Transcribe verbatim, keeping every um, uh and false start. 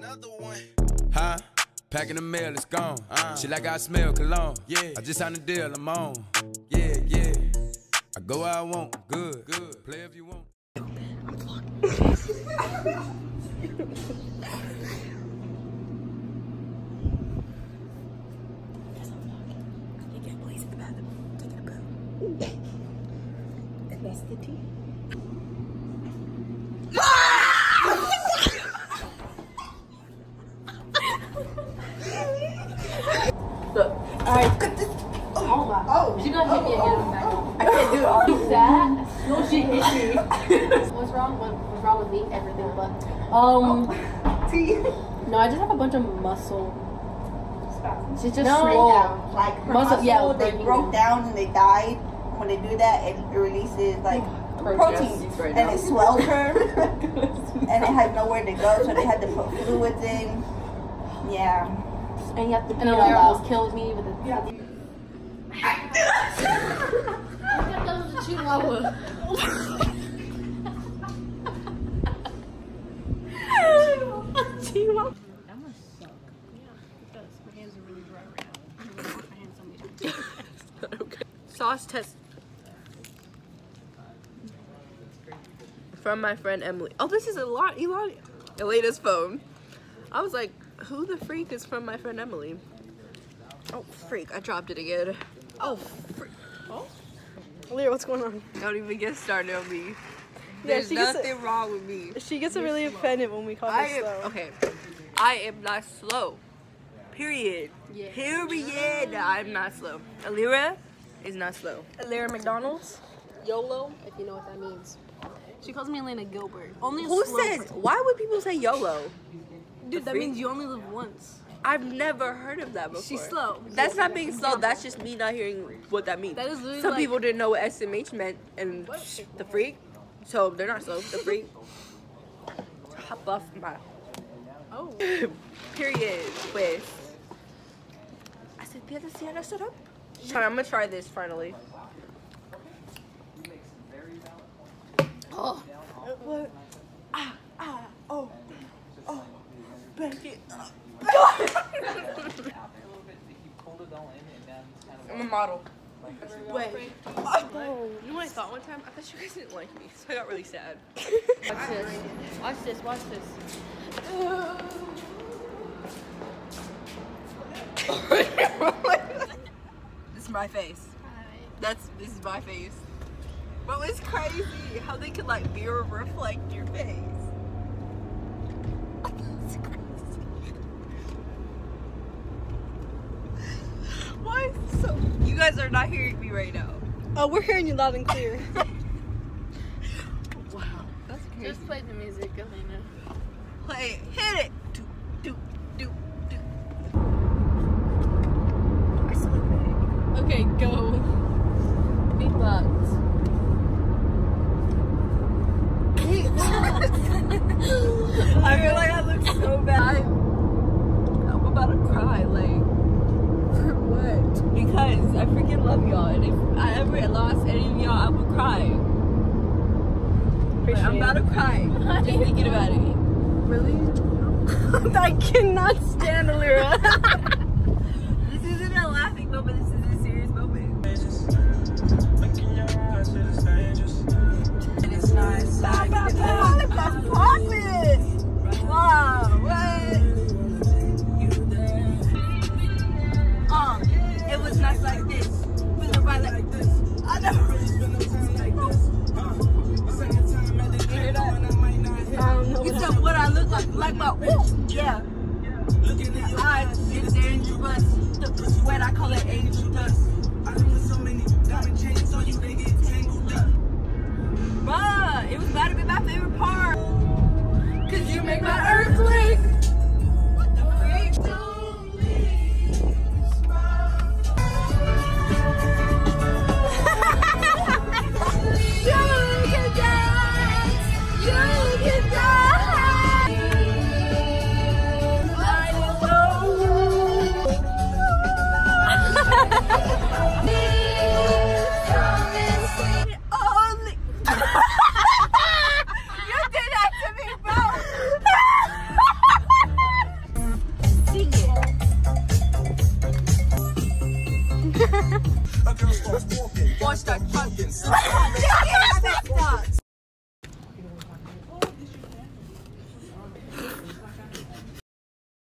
another one. Huh? Packing the mail, it's gone. Uh, Shit like I smell cologne. Yeah. I just signed a deal, I'm on. Yeah, yeah. I go where I want. Good, good. Play if you want. I'm vlogging. You get please in the bathroom. Taking a bath. And that's the tea. Look. Alright. Oh my. Oh. She gonna hit me again on that. I can't do it. Are you sad? No, she hit me. What's wrong? What, what's wrong with me? Everything but. Um. No, I just have a bunch of muscle. She's just no, swole. like her muscle, muscle, yeah, they broke down and they died. When they do that, it releases like protein, right and it swells her, and it has nowhere to go, so they had to put fluids in. Yeah. And you have to. And Alira almost killed me with a. Yeah. That was a chihuahua. A chihuahua. That must suck. Yeah, it does. My hands are really dry right now. I'm gonna wash my hands so many times. Okay. Sauce test. From my friend Emily. Oh, this is a lot. Elon, Elena's phone. I was like, who the freak is from my friend Emily? Oh, freak. I dropped it again. Oh, freak. Oh? Leah, what's going on? Don't even get started on me. Yeah, There's nothing a, wrong with me. She gets You're really slow. offended when we call I her am, slow. Okay. I am not slow. Period. Yeah. Period. I'm not slow. Alira is not slow. Alira McDonald's? YOLO, if you know what that means. She calls me Elena Gilbert. Only a Who slow says? person. Why would people say YOLO? Dude, that means you only live once. I've never heard of that before. She's slow. That's not being slow. That's just me not hearing what that means. That is literally Some like, people didn't know what S M H meant, and what? The freak. So they're not slow. The freak. Hop off my. Oh. Period. With. I said, "Piedra Sierra, shut up." I'm gonna try this finally. Oh. What? Ah, ah, oh, oh, baby. I'm a model. Wait. Oh. You know what I thought one time? I thought you guys didn't like me, so I got really sad. Watch this. Watch this. Watch this. This is my face. That's this is my face. But it's crazy how they could like mirror reflect your face. That's crazy. Why is it so? You guys are not hearing me right now. Oh, we're hearing you loud and clear. Wow, that's crazy. Just play the music, Elena. Play, hit it. Do, do, do, do. I saw it. Okay, go. Big bugs. I feel like I look so bad. I'm about to cry, like, for what? Because I freaking love y'all, and if I ever lost any of y'all, I would cry. Like, I'm about to cry, just thinking about it. Really? I cannot stand Alira. This isn't a laughing moment, this is a serious moment. And it's not like that's poppin'! Wow, what? Um, it was not like this. With the right like this. I never really been no time like this. You hear that? Um, no, you said what I look like, like my ooh, yeah. I sit there and you bust the sweat, I call it angel dust. I don't want so many diamond chains on you, they get tangled up. Bruh, it was about to be my favorite part. Cause you make my earthquake. What the freak? You can dance. You can dance. I know. Boy, start